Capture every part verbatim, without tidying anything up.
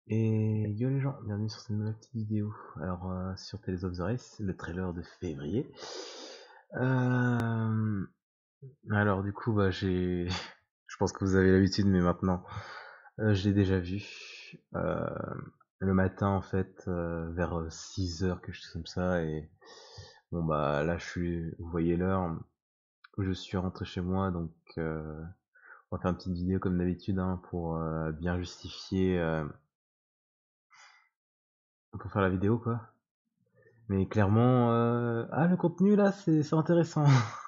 Et yo les gens, bienvenue sur cette nouvelle petite vidéo. Alors euh, sur Tales of the Race, le trailer de février. Euh... Alors du coup, bah j'ai, je pense que vous avez l'habitude, mais maintenant, euh, je l'ai déjà vu euh, le matin en fait, euh, vers six heures quelque chose comme ça. Et bon bah là, je suis, vous voyez l'heure, je suis rentré chez moi, donc euh, on va faire une petite vidéo comme d'habitude hein, pour euh, bien justifier, euh, pour faire la vidéo quoi. Mais clairement, euh... ah le contenu là, c'est c'est intéressant.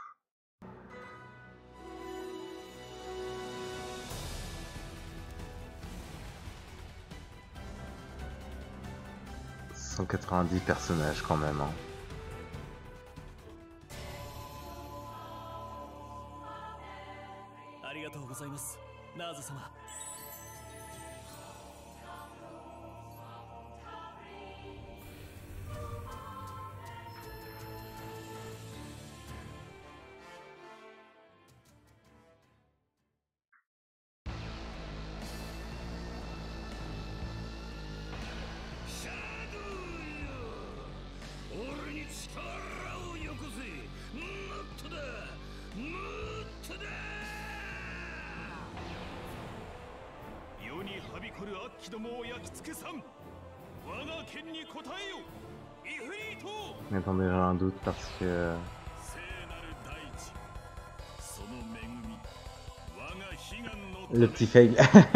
cent quatre-vingt-dix personnages quand même. Hein. Mais attendez, j'ai un doute parce que... Le petit fail.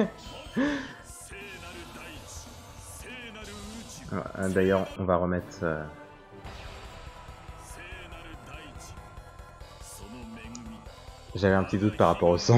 D'ailleurs, on va remettre... Euh... J'avais un petit doute par rapport au son.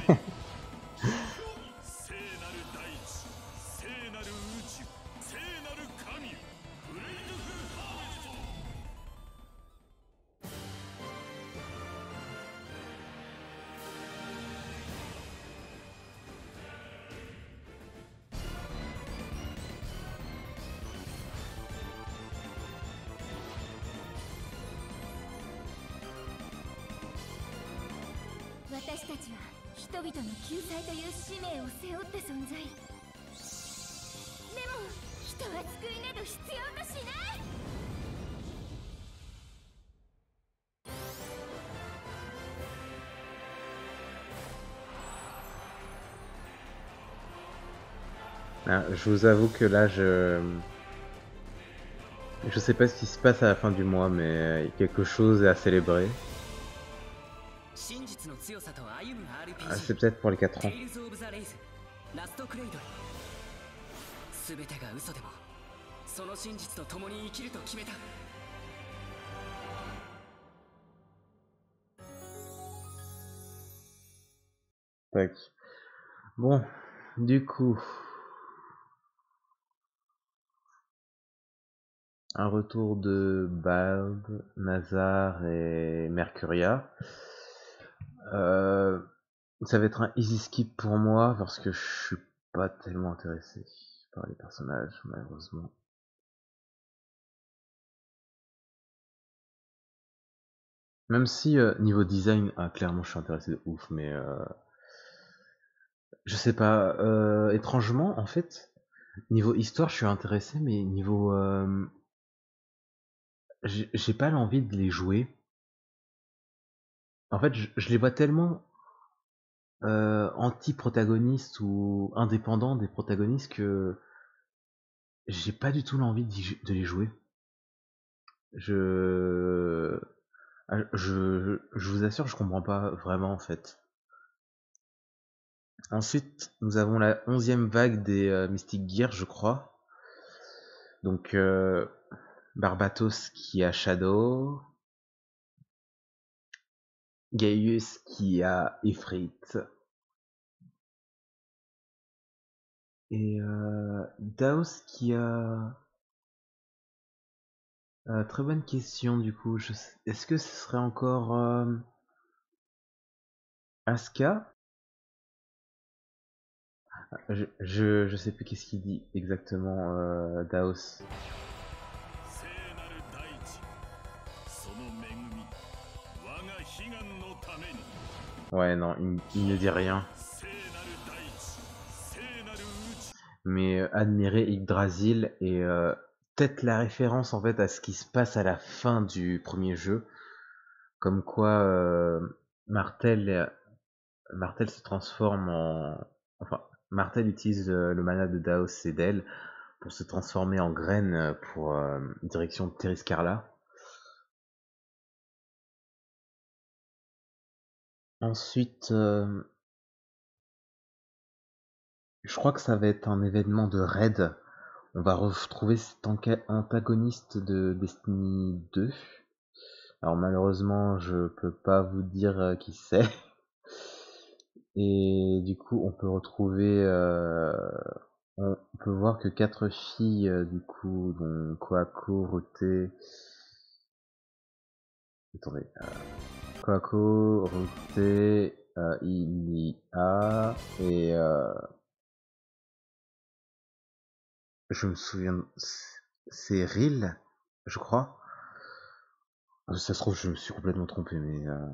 Ah, je vous avoue que là, je... Je sais pas ce qui se passe à la fin du mois, mais il y a quelque chose à célébrer. Ah, c'est peut-être pour les quatre ans. Tac. Bon, du coup... Un retour de Bald, Nazar et Mercuria. Euh, ça va être un easy skip pour moi parce que je suis pas tellement intéressé par les personnages, malheureusement. Même si euh, niveau design, ah, clairement je suis intéressé de ouf, mais euh, je sais pas. Euh, étrangement, en fait, niveau histoire, je suis intéressé, mais niveau, euh, j'ai pas l'envie de les jouer. En fait, je, je les vois tellement euh, anti-protagonistes ou indépendants des protagonistes que j'ai pas du tout l'envie de les jouer. Je... je je vous assure, je comprends pas vraiment en fait. Ensuite, nous avons la onzième vague des euh, Mystic Gear, je crois. Donc euh, Barbatos qui a Shadow, Gaius qui a Ifrit, et euh, Daos qui a... Euh, très bonne question du coup. Je... Est-ce que ce serait encore euh... Asuka? je, je, je sais plus qu'est-ce qu'il dit exactement euh, Daos. Ouais non, il, il ne dit rien. mais euh, admirer Yggdrasil et euh, peut-être la référence en fait à ce qui se passe à la fin du premier jeu, comme quoi euh, Martel, euh, Martel se transforme en, enfin Martel utilise euh, le mana de Daos Sedel pour se transformer en graine euh, pour euh, direction de Teriscarla. Ensuite, euh, je crois que ça va être un événement de raid. On va retrouver cet antagoniste de Destiny deux. Alors malheureusement, je peux pas vous dire euh, qui c'est. Et du coup, on peut retrouver, euh, on peut voir que quatre filles, euh, du coup, dont Koako, Roté, attendez, euh, Koako, Roté, euh, Ilia et euh, je me souviens, c'est Ril, je crois. Ça se trouve, je me suis complètement trompé, mais euh,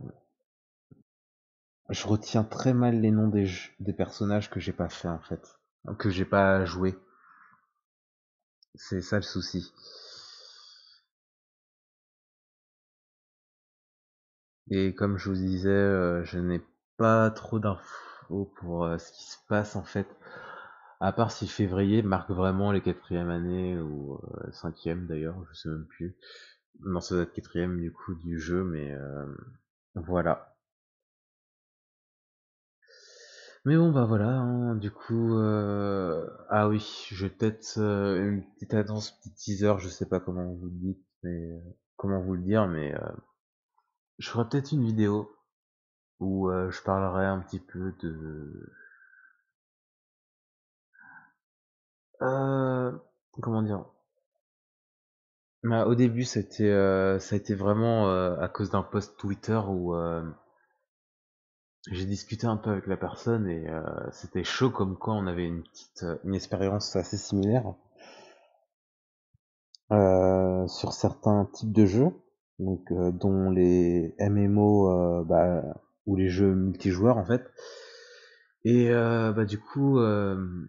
je retiens très mal les noms des, jeux- des personnages que j'ai pas fait en fait, que j'ai pas joué. C'est ça le souci. Et comme je vous disais, euh, je n'ai pas trop d'infos pour euh, ce qui se passe en fait. À part si février marque vraiment les quatrièmes années ou euh, cinquième d'ailleurs, je sais même plus. Non, ça doit être quatrième du coup du jeu, mais euh, voilà. Mais bon bah voilà, hein, du coup, euh... ah oui, je vais peut-être euh, une petite annonce, petit teaser, je sais pas comment vous le dites, mais euh, comment vous le dire, mais euh, je ferai peut-être une vidéo où euh, je parlerai un petit peu de, euh, comment dire. Bah, au début, c'était, euh, ça a été vraiment euh, à cause d'un post Twitter où euh, j'ai discuté un peu avec la personne et euh, c'était chaud comme quoi on avait une petite, euh, une expérience assez similaire. Euh, sur certains types de jeux, donc euh, dont les M M O euh, bah, ou les jeux multijoueurs en fait. Et euh, bah du coup, euh,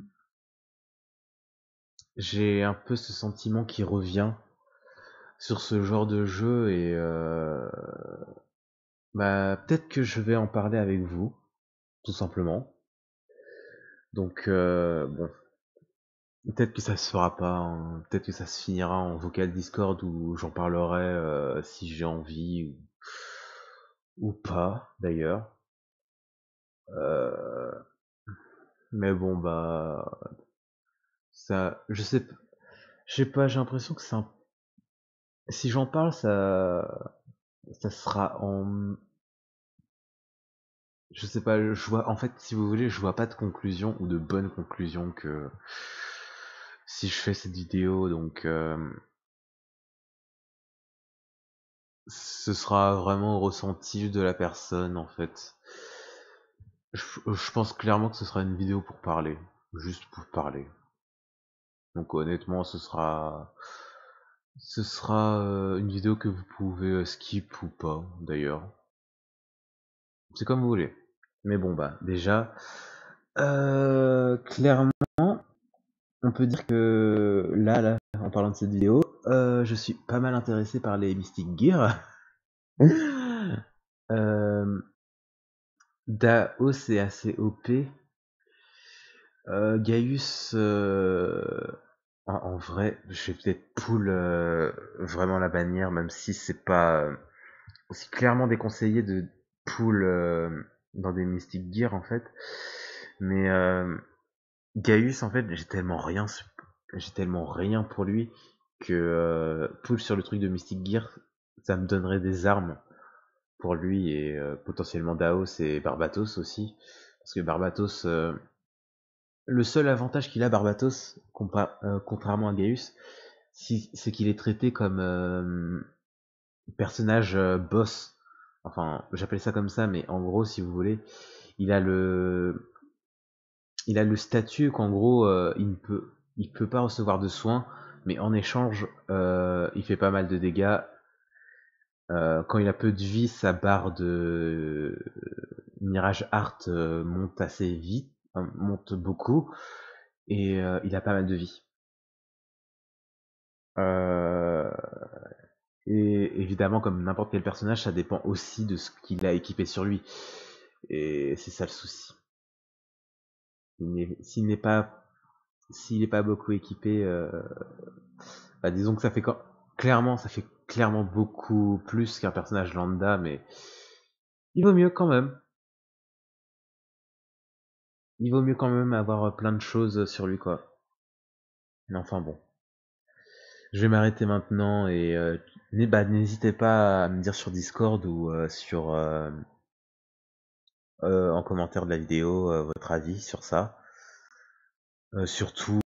j'ai un peu ce sentiment qui revient sur ce genre de jeu et euh, bah peut-être que je vais en parler avec vous, tout simplement. Donc euh, bon, peut-être que ça se fera pas, hein. Peut-être que ça se finira en vocal Discord où j'en parlerai euh, si j'ai envie ou, ou pas d'ailleurs. Euh, mais bon bah ça, je sais, p- je sais pas, j'ai l'impression que c'est un... si j'en parle, ça, ça sera en, je sais pas, je vois, en fait, si vous voulez, je vois pas de conclusion ou de bonne conclusion que si je fais cette vidéo, donc euh, ce sera vraiment au ressenti de la personne en fait. Je, je pense clairement que ce sera une vidéo pour parler, juste pour parler. Donc honnêtement, ce sera, ce sera euh, une vidéo que vous pouvez euh, skip ou pas d'ailleurs. C'est comme vous voulez. Mais bon bah déjà, euh, clairement, on peut dire que là, là, en parlant de cette vidéo, euh, je suis pas mal intéressé par les Mystic Gear. euh, Daos est assez O P. Euh, Gaius, euh, en, en vrai, je vais peut-être pull euh, vraiment la bannière, même si c'est pas euh, aussi clairement déconseillé de pull euh, dans des Mystic Gear en fait. Mais euh, Gaius, en fait, j'ai tellement rien, j'ai tellement rien pour lui que euh, pull sur le truc de Mystic Gear, ça me donnerait des armes pour lui et euh, potentiellement Daos et Barbatos aussi. Parce que Barbatos, euh, le seul avantage qu'il a, Barbatos, compa- euh, contrairement à Gaius, si, c'est qu'il est traité comme euh, personnage euh, boss. Enfin, j'appelle ça comme ça, mais en gros, si vous voulez, il a le, il a le statut qu'en gros, euh, il ne peut, il peut pas recevoir de soins, mais en échange, euh, il fait pas mal de dégâts. Euh, quand il a peu de vie, sa barre de Mirage Art euh, monte assez vite, hein, monte beaucoup. et euh, il a pas mal de vie. Euh, et évidemment, comme n'importe quel personnage, ça dépend aussi de ce qu'il a équipé sur lui. Et c'est ça le souci. Il n'est- S'il n'est pas, s'il n'est pas beaucoup équipé, euh, bah, disons que ça fait quand, clairement, ça fait clairement beaucoup plus qu'un personnage lambda, mais il vaut mieux quand même. Il vaut mieux quand même avoir plein de choses sur lui, quoi. Mais enfin bon. Je vais m'arrêter maintenant et euh, n'hé- bah, n'hésitez pas à me dire sur Discord ou euh, sur euh, euh, en commentaire de la vidéo euh, votre avis sur ça. Euh, surtout